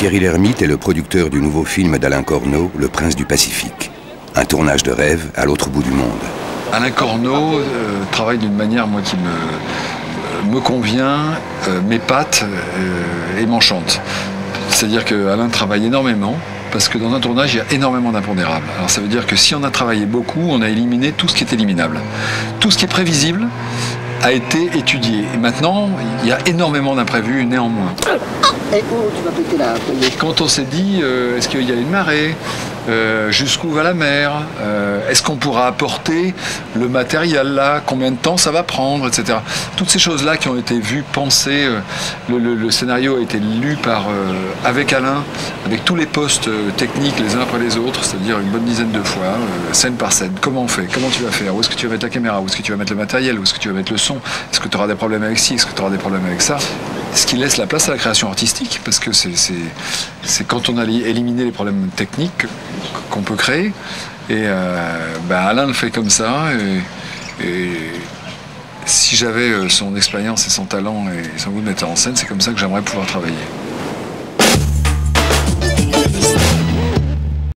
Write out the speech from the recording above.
Thierry Lhermitte est le producteur du nouveau film d'Alain Corneau, Le Prince du Pacifique. Un tournage de rêve à l'autre bout du monde. Alain Corneau travaille d'une manière moi, qui me convient, m'épate et m'enchante. C'est-à-dire qu'Alain travaille énormément, parce que dans un tournage, il y a énormément d'impondérables. Alors ça veut dire que si on a travaillé beaucoup, on a éliminé tout ce qui est éliminable. Tout ce qui est prévisible a été étudié. Et maintenant, il y a énormément d'imprévus néanmoins. Et oh, tu vas péter là. Quand on s'est dit, est-ce qu'il y a une marée, jusqu'où va la mer, est-ce qu'on pourra apporter le matériel là, combien de temps ça va prendre, etc. Toutes ces choses-là qui ont été vues, pensées, le scénario a été lu avec Alain, avec tous les postes techniques les uns après les autres, c'est-à-dire une bonne dizaine de fois, scène par scène. Comment on fait? Comment tu vas faire? Où est-ce que tu vas mettre la caméra? Où est-ce que tu vas mettre le matériel? Où est-ce que tu vas mettre le son? Est-ce que tu auras des problèmes avec ci? Est-ce que tu auras des problèmes avec ça? Ce qui laisse la place à la création artistique, parce que c'est quand on a éliminé les problèmes techniques qu'on peut créer. Et Alain le fait comme ça. Et si j'avais son expérience et son talent et son goût de metteur en scène, c'est comme ça que j'aimerais pouvoir travailler.